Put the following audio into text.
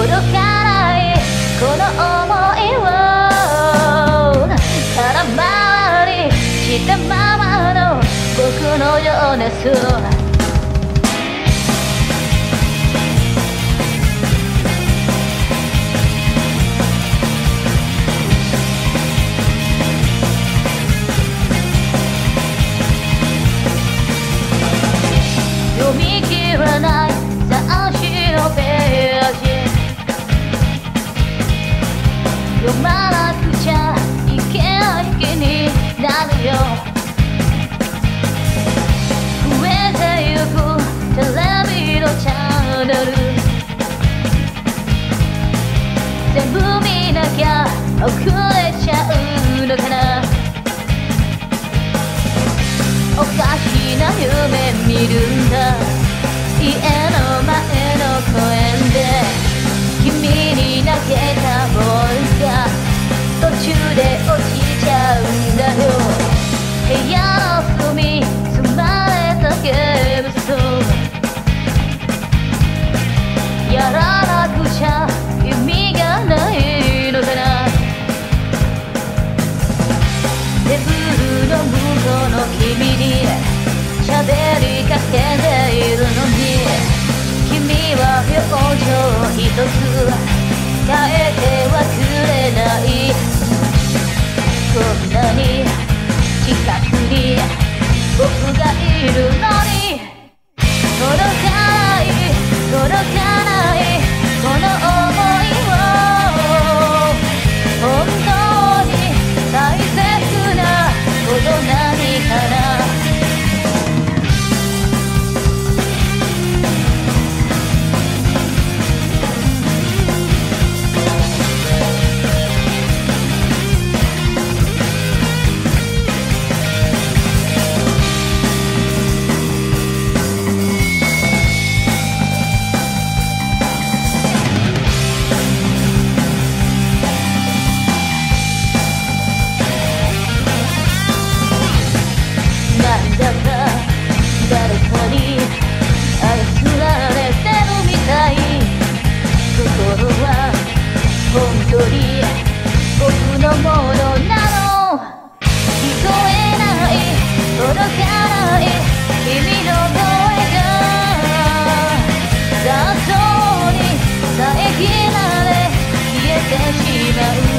届かないこの想いを空回りしたままの僕の情熱読み切らない雑誌のページ読まなくちゃいけない気になるよ増えてゆくテレビのチャンネル全部見なきゃ遅れちゃうのかなおかしな夢見るんだ家の前の公園で君に投げたボールが途中で落ちちゃうんだよ部屋の隅積まれたゲームストやらなくちゃ意味がないのかなテーブルの向こうの君に喋りかけているのに君は表情一つ変えてはくれないこんなに近くに僕がいるのに届かない届かないこの想いを本当に大切なこと何かな誰かに操られてるみたい心は本当に僕のものなの聞こえない届かない君の声が雑草に遮られ消えてしまう